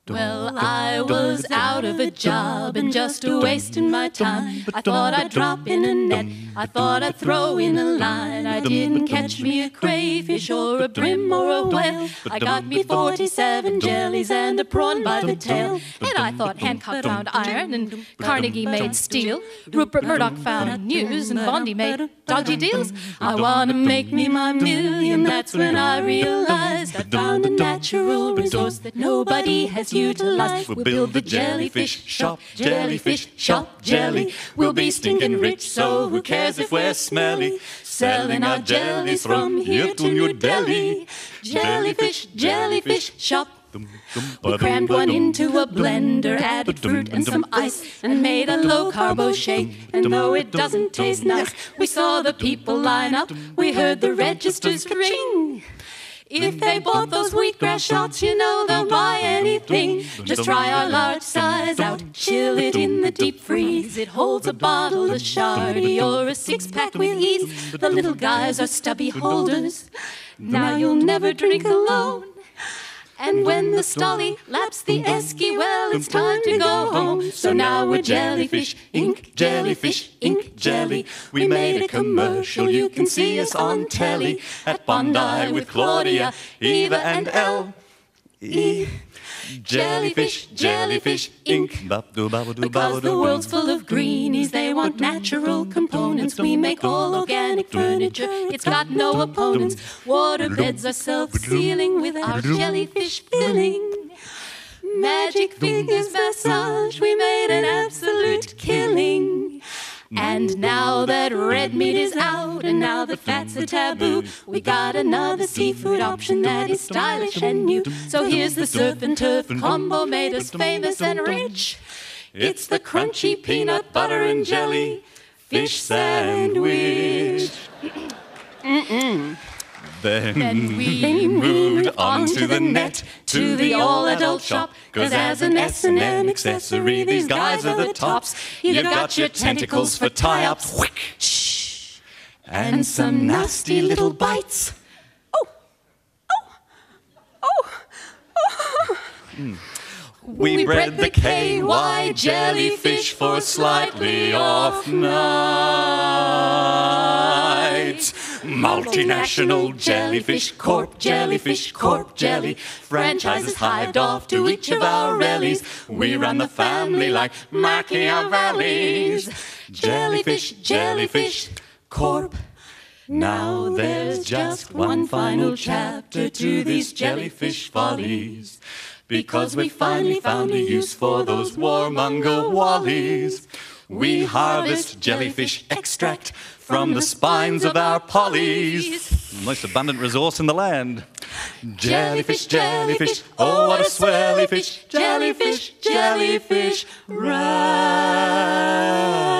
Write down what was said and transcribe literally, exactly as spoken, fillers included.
Well, I was out of a job and just a wasting my time. I thought I'd drop in a net, I thought I'd throw in a line. I didn't catch me a crayfish or a brim or a whale. I got me forty-seven jellies and a prawn by the tail. And I thought Hancock found iron and Carnegie made steel. Rupert Murdoch found news and Bondi made dodgy deals. I wanna make me my million, that's when I realized I found a natural resource that nobody has utilized. We'll build the jellyfish shop, jellyfish shop, jelly. We'll be stinking rich, so who cares if we're smelly? Selling our jellies from here to New Delhi. Jellyfish, jellyfish shop. We crammed one into a blender, added fruit and some ice, and made a low-carbo shake. And though it doesn't taste nice, we saw the people line up, we heard the registers ring. If they bought those wheatgrass shots, you know they'll buy anything. Just try our large size out, chill it in the deep freeze. It holds a bottle of shardy or a six-pack with ease. The little guys are stubby holders, now you'll never drink alone. And when the stolly laps the esky, well, it's time to go home. So now we're Jellyfish Ink, Jellyfish Ink, Jelly. We made a commercial, you can see us on telly at Bondi with Claudia, Eva and Elle. E. Jellyfish, jellyfish, ink. Because the world's full of greenies, they want natural components. We make all organic furniture, it's got no opponents. Water beds are self-sealing with our jellyfish filling. Magic fingers massage, we made an absolute killing. And now that red meat is out, and now that fat's a taboo, we got another seafood option that is stylish and new. So here's the surf and turf combo, made us famous and rich. It's the crunchy peanut butter and jelly fish sandwich. Mm-mm. Then, then we moved on to the net, to the all-adult shop, cause as an S and M accessory, these guys are the tops. You've got your tentacles for tie-ups, shh, and some nasty little bites. Oh, oh, oh, oh. Mm. We, we bred the K Y jellyfish for slightly off nights. Multinational Jellyfish Corp, Jellyfish Corp, Jelly. Franchises hived off to each of our rallies. We run the family like Machiavellis. Jellyfish, Jellyfish Corp. Now there's just one final chapter to these jellyfish follies, because we finally found a use for those warmonger wallies. We harvest jellyfish extract from the spines of our pollies. The most abundant resource in the land. Jellyfish, jellyfish, oh what a swelly fish. Jellyfish, jellyfish, right.